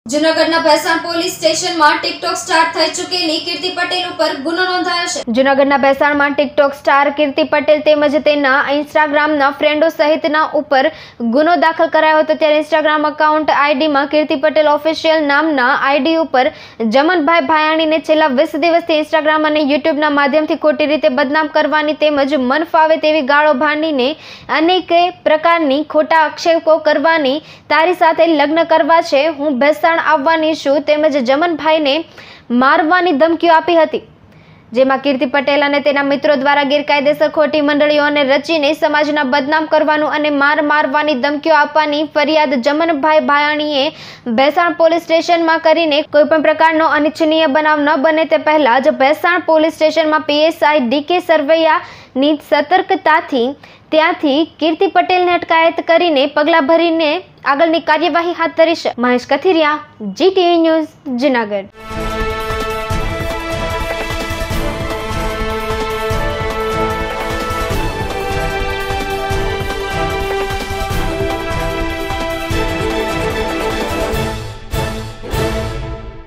જૂનાગઢના ભેસાણ પોલીસ સ્ટેશનમાં TikTok star થઈ ચૂકેલી કીર્તિ પટેલ ઉપર ગુનો નોંધાયો છે। જૂનાગઢના ભેસાણમાં ટિકટોક સ્ટાર કીર્તિ પટેલ તેમજ તેના ઇન્સ્ટાગ્રામના ફ્રેન્ડો સહિતના ઉપર ગુનો દાખલ કરાયો હતો। ત્યારે ઇન્સ્ટાગ્રામ એકાઉન્ટ આઈડીમાં કીર્તિ પટેલ ઓફિશિયલ નામના આઈડી ઉપર જમનભાઈ ભાયાણીને છેલ્લા 20 દિવસથી ઇન્સ્ટાગ્રામ અને યુટ્યુબના માધ્યમથી ખોટી રીતે બદનામ કરવાની તેમજ મન ફાવે તેવી ગાળો ભાંડીને અનેક પ્રકારની ખોટા આક્ષેપો કરવાની, તારી સાથે લગ્ન કરવા છે, હું ભેસાણ આવવાની છું તેમજ જમનભાઈને મારવાની ધમકીઓ આપી હતી। જેમાં કીર્તિ પટેલ અને તેના મિત્રો દ્વારા ગેરકાયદેસર ખોટી મંડળીઓને રચીને સમાજના બદનામ કરવાનું અને મારવાની ધમકીઓ આપવાની ફરિયાદ જમનભાઈ ભાયાણીએ ભેસાણ પોલીસ સ્ટેશનમાં કરીને કોઈપણ પ્રકારનો અનિચ્છનીય બનાવ ન બને તે પહેલા જ ભેસાણ પોલીસ સ્ટેશનમાં પીએસઆઈ ડીકે સરવૈયાની સતર્કતાથી ત્યાંથી કીર્તિ પટેલને અટકાયત કરીને પગલાં ભરીને આગળની કાર્યવાહી હાથ ધરી છે। Mahesh Kathiriya, GTV news, Junagadh.